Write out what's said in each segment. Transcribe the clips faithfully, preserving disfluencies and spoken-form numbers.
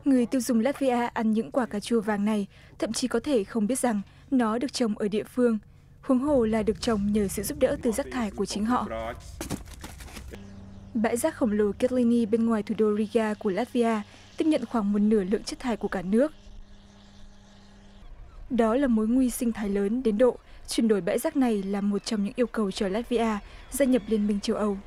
Người tiêu dùng Latvia ăn những quả cà chua vàng này thậm chí có thể không biết rằng nó được trồng ở địa phương, huống hồ là được trồng nhờ sự giúp đỡ từ rác thải của chính họ. Bãi rác khổng lồ Katynia bên ngoài thủ đô Riga của Latvia tiếp nhận khoảng một nửa lượng chất thải của cả nước. Đó là mối nguy sinh thái lớn đến độ chuyển đổi bãi rác này là một trong những yêu cầu cho Latvia gia nhập Liên minh châu Âu.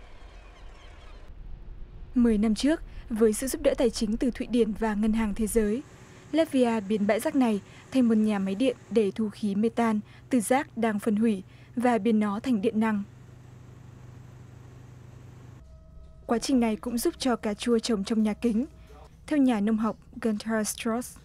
Mười năm trước, với sự giúp đỡ tài chính từ Thụy Điển và Ngân hàng Thế giới, Latvia biến bãi rác này thành một nhà máy điện để thu khí metan từ rác đang phân hủy và biến nó thành điện năng. Quá trình này cũng giúp cho cà chua trồng trong nhà kính, theo nhà nông học Gunter Strauss.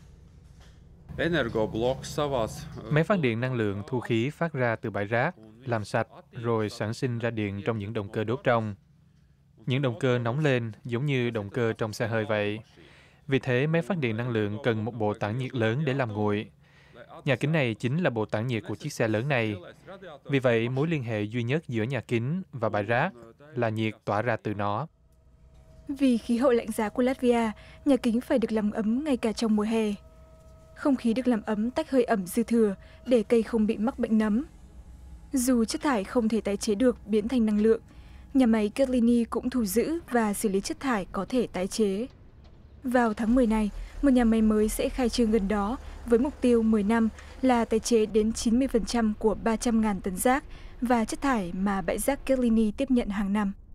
Máy phát điện năng lượng thu khí phát ra từ bãi rác, làm sạch rồi sản sinh ra điện trong những động cơ đốt trong. Những động cơ nóng lên giống như động cơ trong xe hơi vậy. Vì thế, máy phát điện năng lượng cần một bộ tản nhiệt lớn để làm nguội. Nhà kính này chính là bộ tản nhiệt của chiếc xe lớn này. Vì vậy, mối liên hệ duy nhất giữa nhà kính và bãi rác là nhiệt tỏa ra từ nó. Vì khí hậu lạnh giá của Latvia, nhà kính phải được làm ấm ngay cả trong mùa hè. Không khí được làm ấm tách hơi ẩm dư thừa để cây không bị mắc bệnh nấm. Dù chất thải không thể tái chế được biến thành năng lượng, nhà máy Katynia cũng thu giữ và xử lý chất thải có thể tái chế. Vào tháng mười này, một nhà máy mới sẽ khai trương gần đó với mục tiêu mười năm là tái chế đến chín mươi phần trăm của ba trăm nghìn tấn rác và chất thải mà bãi rác Katynia tiếp nhận hàng năm.